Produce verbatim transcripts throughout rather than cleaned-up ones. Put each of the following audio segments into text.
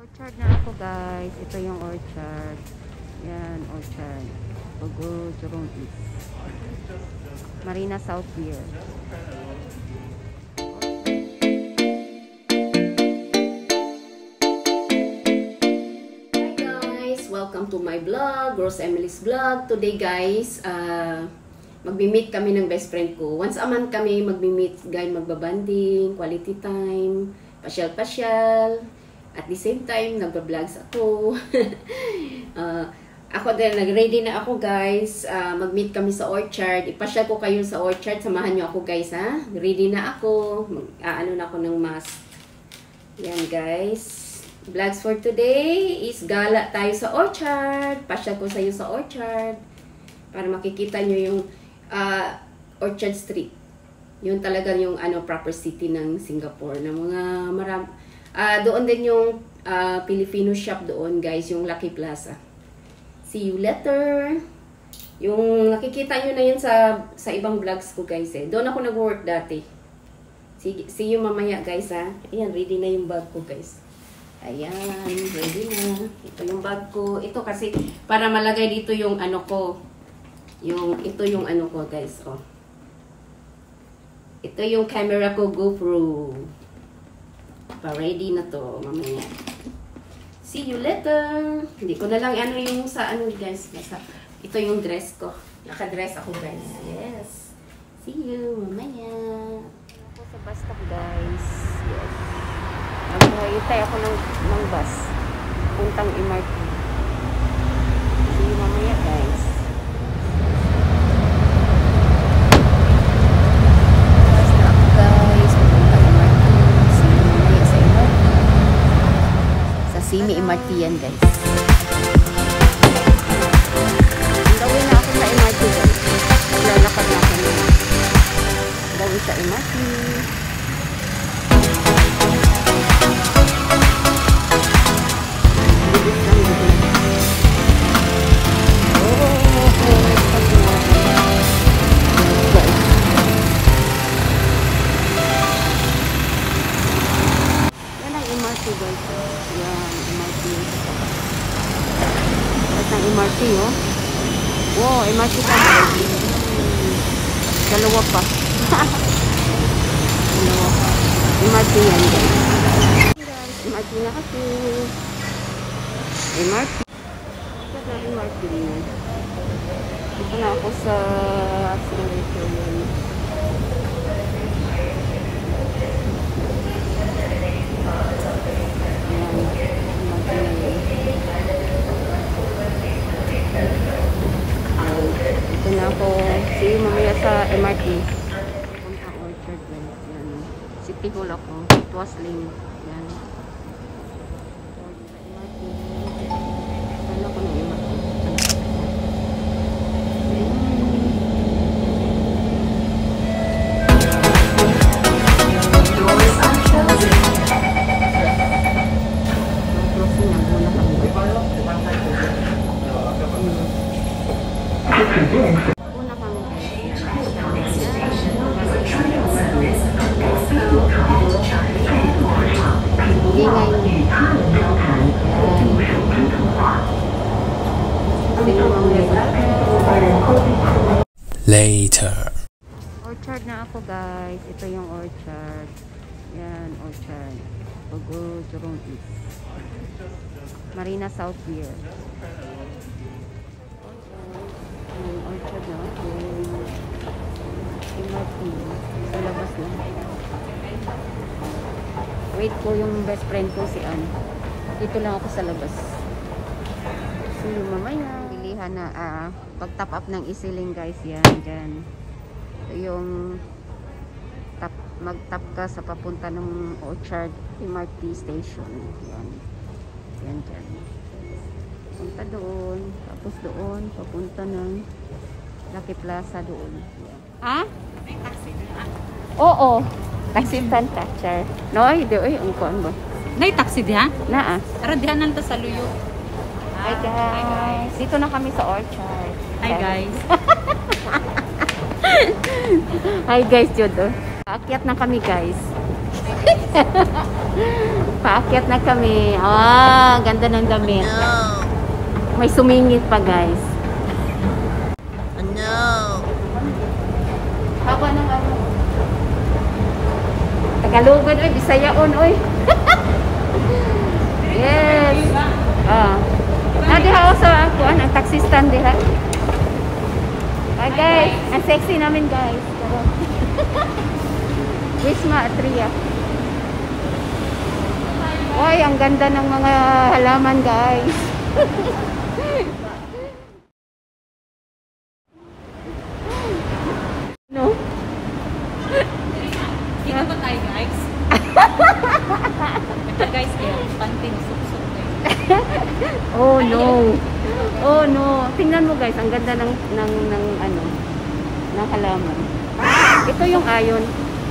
Orchard na ako guys. Ito yung orchard. Yan, orchard. Pugo, Jurong East. Marina South Pier. Hi guys! Welcome to my vlog, Rose Emily's vlog. Today guys, uh, magbi-meet kami ng best friend ko. Once a month kami magbi-meet, guys, magbabanding, quality time, pasyal-pasyal. At the same time, nagba-vlogs ako. uh, ako din, nag-ready na ako guys. Uh, mag-meet kami sa orchard. Ipasyal ko kayo sa orchard. Samahan nyo ako guys ha. Ready na ako. Mag-aano na ako ng mask. Yan guys. Vlogs for today is gala tayo sa orchard. Pasyal ko sa iyo sa orchard. Para makikita nyo yung uh, Orchard Street. Yun talaga yung ano, proper city ng Singapore. Na mga marami. Uh, doon din yung uh, Filipino shop doon guys, yung Lucky Plaza. See you later. Yung nakikita nyo na yun sa, sa ibang vlogs ko guys eh. Doon ako nag-work dati. See, see you mamaya guys ha. Ayan, ready na yung bag ko guys. Ayan, ready na. Ito yung bag ko. Ito kasi para malagay dito yung ano ko. Yung, ito yung ano ko guys. Oh. Ito yung camera ko, GoPro. Pa-ready na to, mamaya. See you later. Hindi ko na lang ano yung sa ano guys. Basta, ito yung dress ko. Naka-dress ako guys. Yes. See you mamaya. Ako sa bus stop guys. Yes. Mag-hitay ako ng, ng bus. Puntang M R T. See you mamaya guys. Simi M R T yan guys. Gawin na ako sa M R T guys. Lalakad na ako na. Gawin sa M R T. Bibig lang bibig. Oh, yan ang M R T guys. Yan. Ng M R T, oh. Wow, M R T ka ba? Dalawa pa. Dalawa pa. M R T yan, guys. M R T na kasi. M R T. Ito na M R T. Ito na ako sa accelerator yun. Ito na ako. See you mamaya sa M R T. Puntang orchard guys. Yan. City Hall ako. Tuas Lane. Yan. M R T. Ano ko na M R T? Una kami guys. Later. Orchard na ako guys. Ito yung orchard. Yan, orchard. Pugo, Jurong East. Marina South Pier. Yung orchard na ako. M R T. Sa labas na. Wait ko yung best friend ko si Ann. Dito lang ako sa labas. See you mamaya. Bilihan na ah, pag top up ng isiling guys yan. Dyan. Ito yung tap, mag tap ka sa papunta ng orchard M R T station. Yan. Yan dyan. Punta doon. Tapos doon. Papunta ng Lucky Plaza doon. Ha? May taxi na. Oo. Taxi fan catcher. No, hindi. Ay, ang kuhan ba? Nay taxi diha? Naa. Ara diha nang ta sa luyo. Hi guys. Dito na kami sa orchard. Hi guys. Hi guys, Jodo. Aakyat na kami guys. Paakyat na kami. Ah, ganda ng damit. No. May sumingit pa, guys. No. Haba ng ano. Tagalogon, oy. Bisayaon, oy. Yes. Ah. Ah, diha ako sa ako, ang taxi stand diha. Ah, guys. Ang sexy namin, guys. Wisma Atria. Oy, ang ganda ng mga halaman, guys. No? Dito ba tayo, guys? Ito, guys, eh. Panting suksok tayo. Oh, no. Oh, no. Tingnan mo, guys. Ang ganda ng, ng, ng, ano, ng halaman. Ito yung ayon.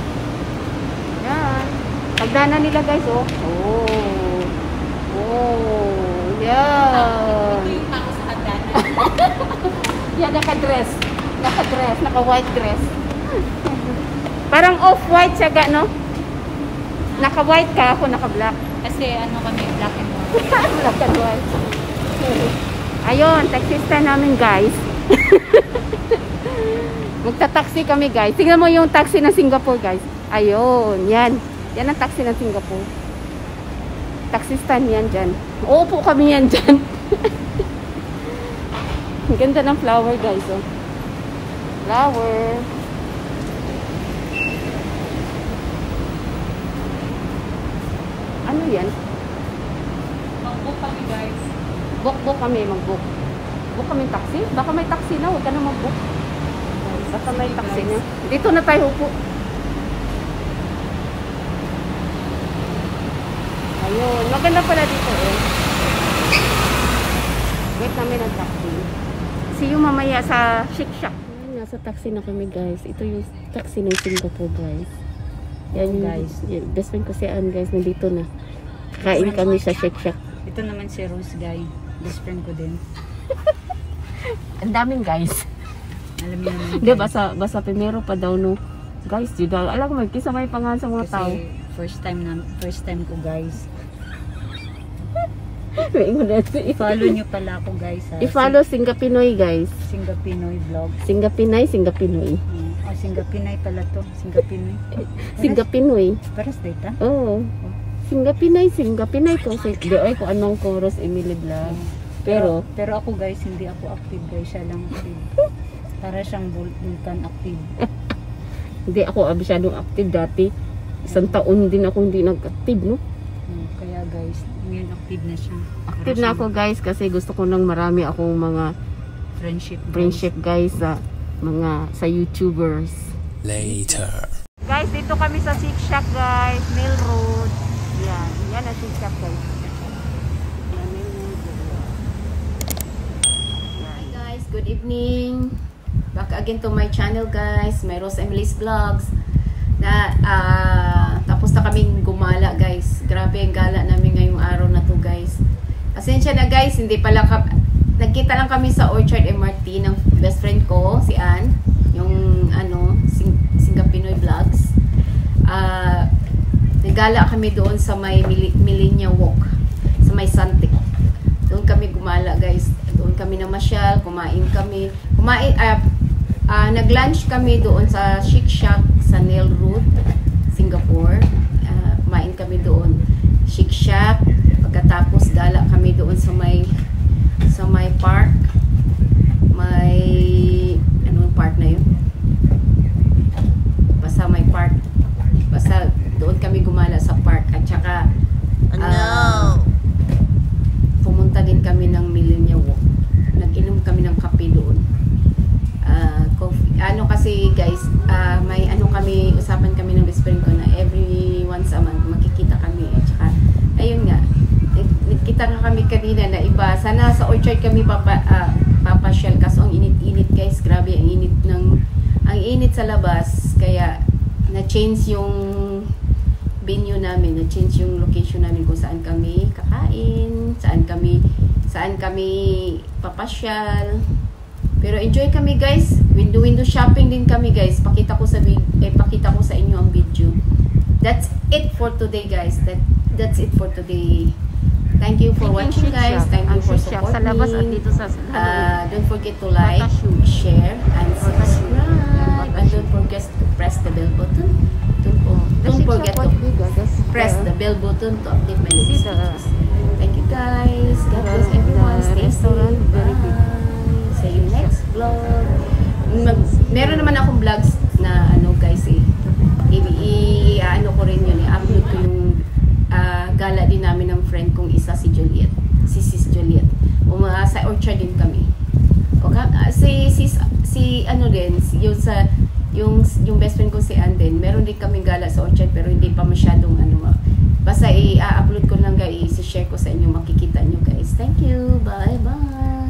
Yan. Pagdana nila, guys, oh. Oh. Oh. Yan. Ito yung tao sa hagdanan. Yan, naka-dress. Naka-dress. Naka-white dress. Parang off-white siya, ga, no? Naka-white ka, ako naka-black. Kasi ano kami, black and white. Black and white. Ayun, taxista namin, guys. Magta-taxi kami, guys. Tingnan mo yung taxi ng Singapore, guys. Ayun, yan. Yan ang taxi ng Singapore. Taxi stand yan dyan. Uupo kami yan dyan. Ang ganda ng flower, guys, oh. Flower. Ano yan? Mag-book kami, guys. Book-book kami, mag-book. Book kami taxi? Baka may taxi na, huwag ka na mag-book. Baka may taxi na. Dito na tayo upo. Ayun, maganda pala dito eh. Wait namin ang taxi. See you mamaya sa Chic Shack. Nasa taxi na kami, guys. Ito yung taxi ng Singapore, guys. Yan yung, Guys. yung best friend ko si Ann, guys. Nandito na. Kain kami sa Chic Shack. Ito naman si Rose, guy. Best friend ko din. Ang daming guys. Alam niyo naman. Di, basa, basa primero pa daw, no? Guys, di daw. Alam mo, kisa may pangalan sa mga tao. Kasi first time na, first time ko, guys. May ingon natin. Follow nyo pala ako, guys. Ha? I-follow Singapinoy, guys. Singapinoy vlog. Singapinay, Singapinoy. Hmm. Oh, Singapinay pala to. Singapinoy. Singapinoy. Paras data? Oo. Singapinay, Singapinay ko. Di ay ko anong chorus Emily Vlog. Pero, pero ako, guys, hindi ako active, guys. Siya lang active. Para siyang vulkan active. hindi ako masyadong active dati. Isang taon din ako hindi nag-active, no? Hmm. Kaya, guys, ngayon active na siya. Active na ako, guys, kasi gusto ko nang marami akong mga Friendship. guys. friendship, guys, sa mga sa YouTubers. Later. Guys, dito kami sa Chic Shack, guys. Mill Road. Yan. Yan ang Chic Shack, guys. Yan, Mill Road. Hi guys, good evening. Back again to my channel, guys. My Rose Emily's Vlogs. Na ah, tapos na kaming gumala, guys. Grabe ang gala namin ngayong araw na to, guys. Pasensya na, guys, hindi pala ka nagkita lang kami sa Orchard M R T ng best friend ko, si Ann, yung ano, Sing Singapinoy Vlogs. Ah, nagala kami doon sa may Millenia Walk, sa may Santik. Doon kami gumala, guys. Doon kami namasyal, kumain kami. Kumain, ah, ah, nag-lunch kami doon sa Chic Shack sa Nail Road, Singapore. Ah, kumain kami doon. Chic Shack. Pagkatapos gala kami doon sa may sa may park. May anong park na yun? Basta may park. Basta doon kami gumala sa park. At saka ah, pumunta din kami ng Millenia Walk. Nag-inom kami ng kape doon. Uh, coffee. Ano kasi, guys, uh, may ano kami, usapan kami ng best friend ko na every once a month makikita kami. At saka, ayun nga, nagkita nga kami kanina na iba. Sana sa Orchard kami papa, uh, papasyal. Kaso ang init-init, guys. Grabe, ang init ng, ang init sa labas. Kaya, na-change yung venue namin, na-change yung location namin kung saan kami kakain, saan kami saan kami papasyal. Pero enjoy kami, guys. Window window shopping din kami, guys. Pakita ko sa eh, pakita ko sa inyo ang video. that's it for today, guys. That that's it for today. Thank you for watching, guys. Thank you for supporting. Sa labas at dito sa Uh, don't forget to like, Batashoe. share, and subscribe. And don't forget to press the bell button. Don't, don't forget to press the bell button to update my latest videos. Thank you, guys. God bless everyone. Stay safe. Bye. See you next vlog. Mag, meron naman akong vlogs na ano, guys, eh. I-ano ko rin yun, i-upload ko yung uh, gala din namin ng friend kong isa, si Juliet. Si Sis Juliet. Uma, sa orchard din kami. Okay? Uh, si, si, si, ano din, yung sa, yung, yung best friend ko si Ann din, meron din kaming gala sa orchard, pero hindi pa masyadong, ano, basta i-upload ko lang, guys, i-share ko sa inyo, makikita nyo, guys. Thank you. Bye-bye.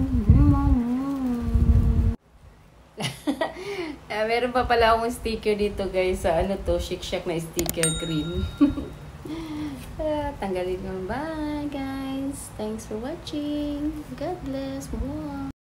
Uh, meron pa pala akong sticker dito, guys, sa ano to, Chic Shack na sticker green. uh, tanggalin ko. Bye, guys. Thanks for watching. God bless. Mwah.